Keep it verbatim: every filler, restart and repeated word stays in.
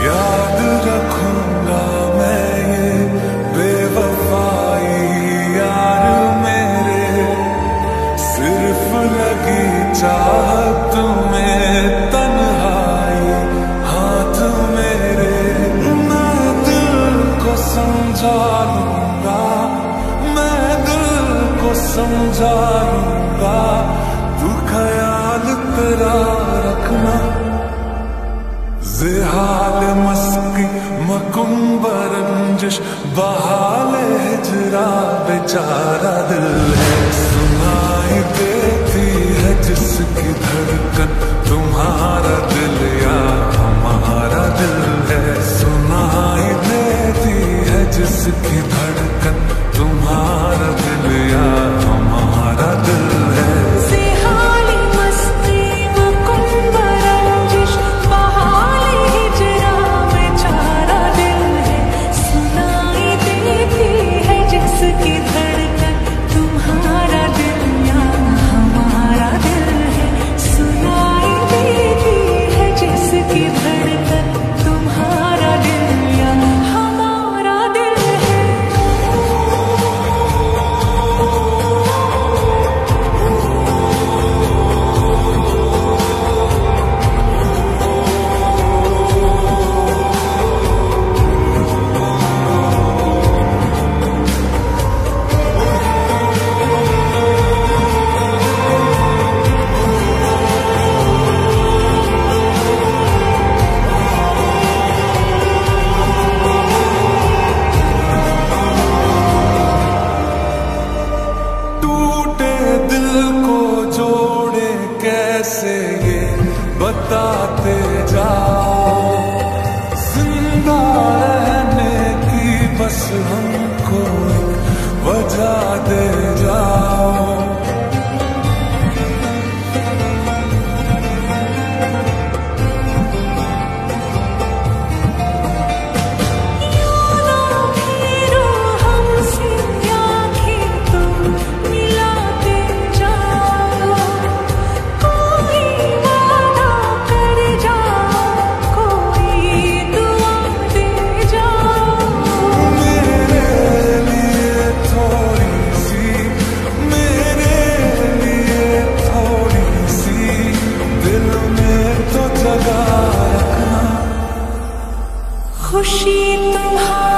याद रखूंगा मैं ये बेवफाई यार मेरे, सिर्फ लगी चाहत में तन्हाई हाथ मेरे। मैं दिल को समझा लूंगा, मैं दिल को समझा लूंगा, तू ख्याल तेरा रखना। ज़ेहाल मस्की मकुम्बर रंजिश बहाल हिजरा बेचारा दिल है, सुनाई देती है जिसकी धड़कन तुम्हारा दिल या हमारा दिल है। सुनाई देती है जिसकी धड़कन तुम्हारा दिल या हमारा दिल है। कैसे ये बताते जाओ, जिंदा रहने की बस हमको वजह दे जाओ। खुशी तुम्हारी